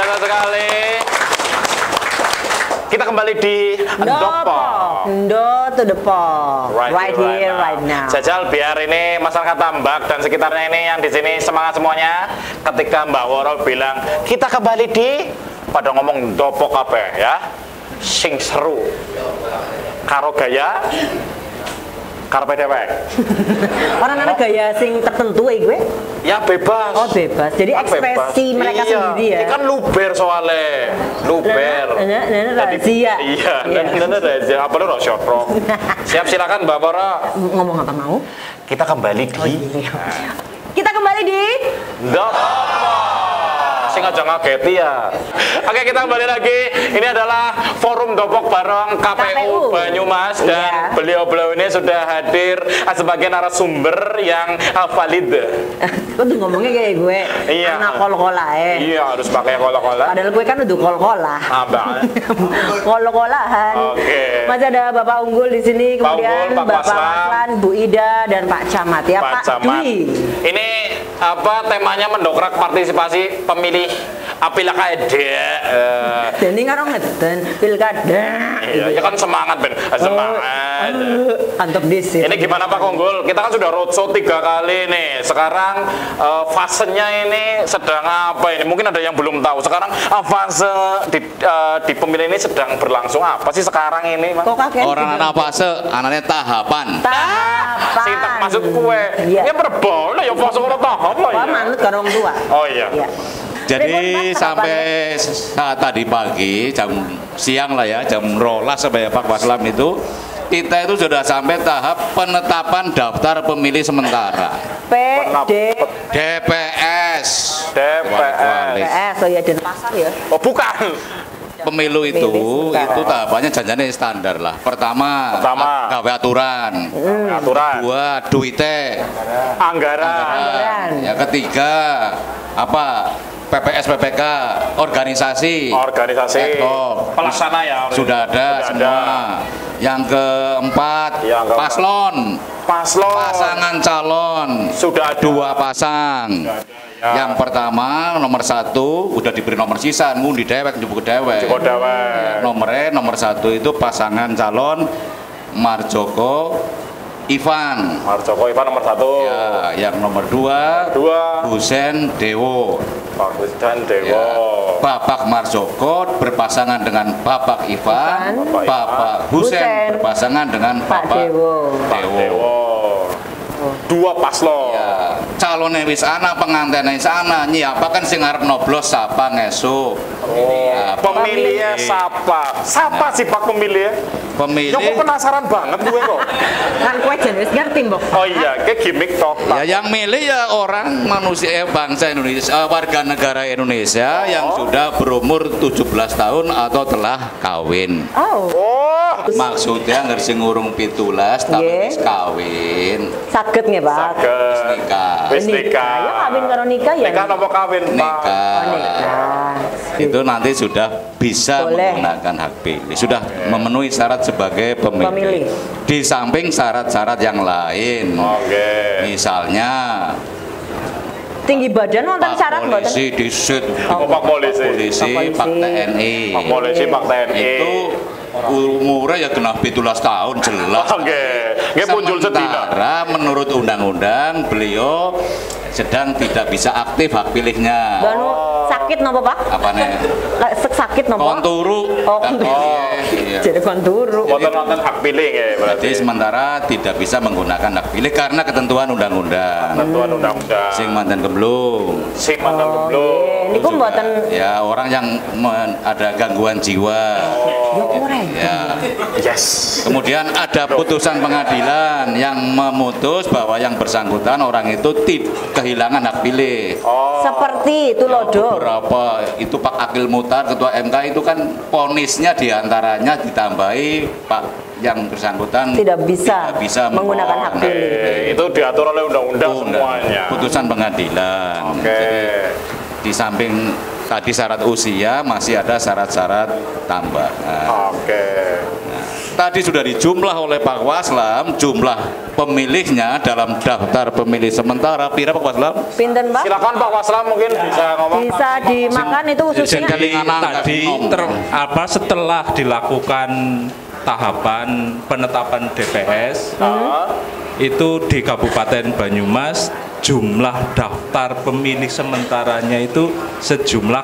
biasa sekali. Kita kembali di Ndopo. Ndo to the pop. Right here, right now. Jajal biar ini masyarakat Tambak dan sekitarnya ini yang di sini semangat semuanya. Ketika Mbak Woro bilang kita kembali di, pada ngomong Ndopo kabeh ya. Sing seru. Karo gaya karpe dewek. Orang ada gaya sing tertentu ya gue? Ya bebas. Oh bebas. Jadi ekspresi bebas. mereka sendiri ya. Ini kan luber soalnya. Luber. Rahasia. Iya, rahasia. Apa lu rahasia pro? Siap, silakan Mbak Woro. Ngomong apa mau? Kita kembali di Kita kembali di Ndopo. Sing aja ngageti ya. Oke, kita kembali lagi. Ini adalah forum Dopok bareng KPU Banyumas dan beliau-beliau ini sudah hadir sebagai narasumber yang valid. Kok tuh ngomongnya kayak gue anak kol-kola ya. Iya, harus pakai kol-kola. Padahal gue kan udah kol-kola. Abang. Kol-kolahan. Oke. Masih ada Bapak Unggul di sini, kemudian Bapak Waslan, Bu Ida dan Pak Camat ya, Pak Dwi. Ini apa temanya mendongkrak partisipasi pemilih pilkada. Jadi ngarong ngeden pilkada. Iya, ya kan semangat Ben, semangat. Antep disit. Ini gimana Pak Unggul? Kita kan sudah roadshow 3 kali nih. Sekarang fasenya ini sedang apa ini? Mungkin ada yang belum tahu. Sekarang fase di pemilih ini sedang berlangsung apa sih sekarang ini, Mas? Orang anak fase, anaknya tahapan. Tahapan. Sing tak maksud kue. Ini berbol ya fase orang tahap lah ya. Manut karo wong tua. Oh iya. Jadi sampai saat tadi pagi, jam siang lah ya, jam 12 sampai Pak Waslam itu, kita itu sudah sampai tahap penetapan daftar pemilih sementara. DPS. Oh ya, Denpasar ya. Oh bukan. Pemilu itu tahapannya janjinya standar lah. Pertama gawe aturan. Dua, duite. Anggaran. Ya ketiga, apa? PPS PPK organisasi pelaksana ya sudah ada semua. Yang keempat paslon pasangan calon sudah 2 pasang. Yang pertama nomor 1 udah diberi nomor sisan ngundi dewek njupuk dewek. Nomor 1 itu pasangan calon Marjoko Ivan nomor 1 ya. Yang nomor 2 Husen Dewo. Bapak Marjoko berpasangan dengan Bapak Ivan, Bapak Husen berpasangan dengan Bapak Dewo. 2 paslon. Ya, calonnya wis ana, pengantinnya wis ana, nyiapakan sing arep noblos sapa ngesuk. Pemilihnya siapa sih Pak pemilih? Pemilih. Yo penasaran banget gue kok. Kan kowe jan wis ngerti, Mbok. Oh iya, kayak gimmick tok. Ya yang milih ya orang manusia bangsa Indonesia, warga negara Indonesia yang sudah berumur 17 tahun atau telah kawin. Maksudnya ngerti ngurung 17 tapi wis kawin. Saged nggih, Pak? Saged. Wis nikah. Ya kawin karo nikah ya. Nikah napa kawin, Pak? Nikah. Itu nanti sudah bisa menggunakan hak pilih. Sudah memenuhi syarat sebagai pemilih. Di samping syarat-syarat yang lain. Misalnya tinggi badan wonten syarat mboten? Polisi disit. Pak polisi, Pak TNI. Pak polisi, Pak TNI. Itu umurnya ya genap 17 tahun jelas. Muncul sementara menurut undang-undang beliau sedang tidak bisa aktif hak pilihnya. Sakit nopo Pak? Apane? Sakit nopo? Konturu. Jadi konturu. Mboten nonton hak pilih ya berarti. Jadi sementara tidak bisa menggunakan hak pilih karena ketentuan undang-undang. Sing mantan gemblung. Ini kok mboten ya orang yang ada gangguan jiwa. Ya. Kemudian ada putusan pengadilan yang memutus bahwa yang bersangkutan orang itu kehilangan hak pilih. Seperti itu loh, Dok. Berapa itu Pak Akil Mutar ketua MK itu kan vonisnya diantaranya ditambahi Pak yang bersangkutan tidak bisa menggunakan hak pilih. Itu diatur oleh undang-undang semuanya. Putusan pengadilan. Jadi di samping tadi syarat usia masih ada syarat-syarat tambahan. tadi sudah dijumlah oleh Pak Waslam, jumlah pemilihnya dalam daftar pemilih sementara. Pira Pak Waslam? Pinten, Pak? Silakan Pak Waslam mungkin bisa ngomong. Bisa dimakan itu khususnya. Jadi tadi setelah dilakukan tahapan penetapan DPS itu di Kabupaten Banyumas jumlah daftar pemilih sementaranya itu sejumlah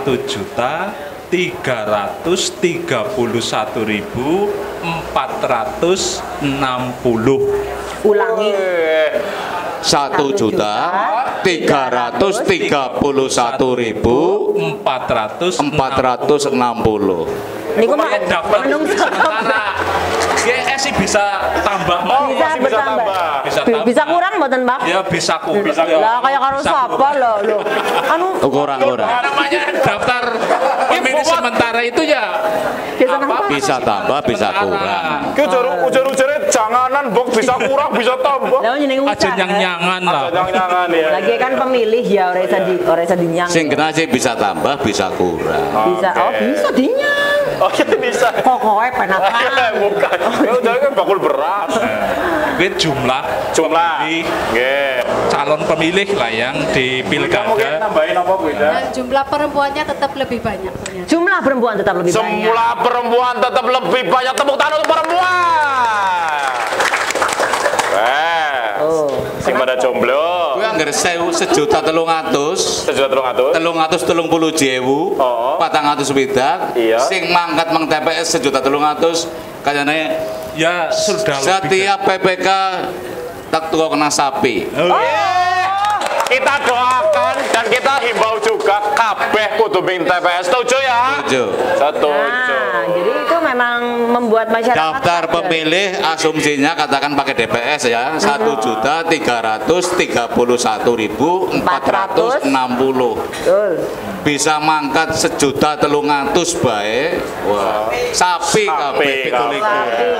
1.331.460. Ulangi. 1.331.460. Niku mah daftar sementara. GS bisa tambah, bisa bertambah. Bisa kurang mboten, Pak? Ya bisa kurang. Lah kayak karo sapa lho. Anu kurang. Namanya daftar pemilih sementara itu ya bisa tambah, bisa kurang. Ki ujar-ujarnya janganan bok bisa kurang, bisa tambah. Lah jenenge aja nyang-nyangan lah. Jangan ya. Lagi kan pemilih ya ora isa dinyang. Sing kena sih bisa tambah, bisa kurang. Bisa. Oh, bisa dinyang. Oh ya bisa. Pokoknya penasaran. Bukan. Ya udah kan bakul beras. Jumlah pemilih. Calon pemilih lah yang di pilkada. Mungkin tambahin apa Bu Ida? Jumlah perempuannya tetap lebih banyak. Jumlah perempuan tetap lebih banyak. Jumlah perempuan tetap lebih banyak. Tepuk tangan untuk perempuan. Sing pada jomblo. Kuwi anggar 1.300.000. 330.000. 400 swidak. Sing mangkat mang TPS 1.300.000 kayane ya sudah setiap PPK tak tuwa kena sapi. Kita doakan dan kita himbau juga kabeh kudu ping TPS. Setuju ya? Setuju. Nah, jadi itu memang membuat masyarakat daftar pemilih asumsinya katakan pakai DPS ya 1.331.460. Bisa mangkat 1.300.000 bae. Wah, sapi kabeh pituliku.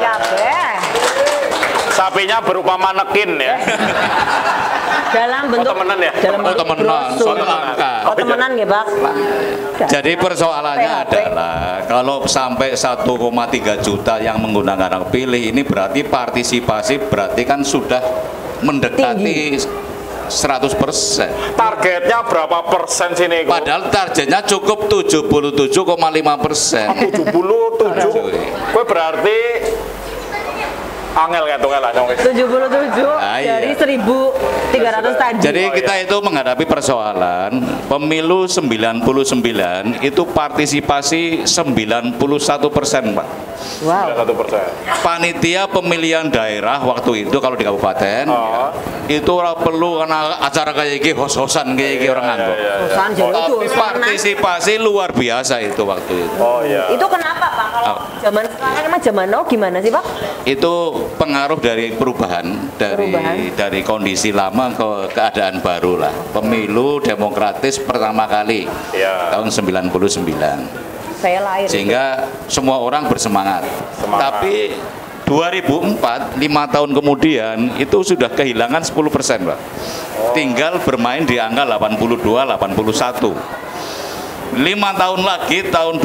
Sapinya berupa manekin ya. Dalam bentuk temenan ya? Dalam bentuk temenan ya, Pak. Jadi persoalannya adalah kalau sampai 1,3 juta yang menggunakan hak pilih ini berarti partisipasi berarti kan sudah mendekati 100%. Targetnya berapa persen sini? Padahal targetnya cukup 77,5%. 77. Kue berarti angel ngitung lah 77 dari 1.300 tadi. Jadi kita itu menghadapi persoalan pemilu 99 itu partisipasi 91%, Pak. Wow. 91%. Panitia pemilihan daerah waktu itu kalau di kabupaten itu perlu karena acara kayak gini hos-hosan kayak gini orang nganggo. Tapi partisipasi luar biasa itu waktu itu. Oh iya. Itu kenapa, Pak? Kalau zaman sekarang emang zaman now gimana sih, Pak? Itu pengaruh dari perubahan dari kondisi lama ke keadaan baru lah. Pemilu demokratis pertama kali tahun 99. Saya lahir. Sehingga semua orang bersemangat. Tapi 2004, 5 tahun kemudian itu sudah kehilangan 10%, Pak. Tinggal bermain di angka 82, 81. 5 tahun lagi tahun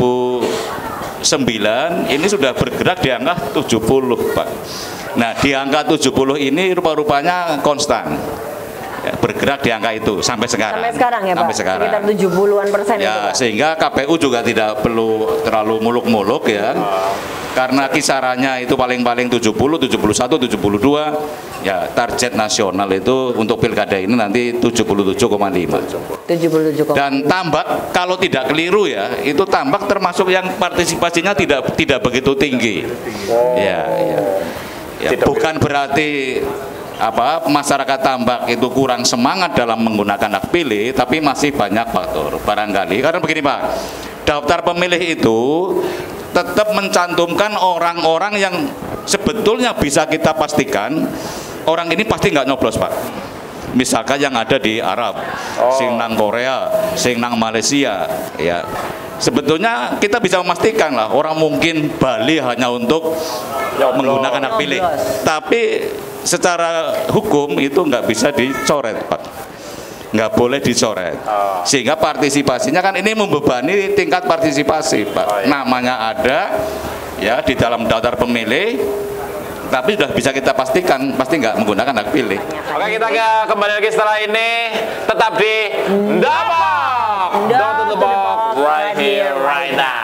2009 ini sudah bergerak di angka 70, Pak. Nah, di angka 70 ini rupa-rupanya konstan. Ya, bergerak di angka itu sampai sekarang. Sampai sekarang ya, sampai Pak. Sekarang. Sekitar 70-an persen ya, itu, Pak. Sehingga KPU juga tidak perlu terlalu muluk-muluk ya. Karena kisarannya itu paling-paling 70, 71, 72. Ya, target nasional itu untuk pilkada ini nanti 77,5. 77,5. Dan tambak kalau tidak keliru ya, itu tambak termasuk yang partisipasinya tidak begitu tinggi. Ya. Bukan berarti masyarakat Tambak itu kurang semangat dalam menggunakan hak pilih, tapi masih banyak faktor barangkali. Karena begini, Pak, daftar pemilih itu tetap mencantumkan orang-orang yang sebetulnya bisa kita pastikan orang ini pasti nggak nyoblos, Pak. Misalkan yang ada di Arab, sing nang Korea, sing nang Malaysia, ya. Sebetulnya kita bisa memastikan lah orang mungkin Bali hanya untuk menggunakan hak pilih, tapi secara hukum itu nggak bisa dicoret, Pak. Nggak boleh dicoret. Sehingga partisipasinya kan ini membebani tingkat partisipasi, Pak. Namanya ada, ya di dalam daftar pemilih, tapi sudah bisa kita pastikan pasti nggak menggunakan hak pilih. Oke, kita kembali lagi setelah ini, tetap di Ndapok, right here, right now.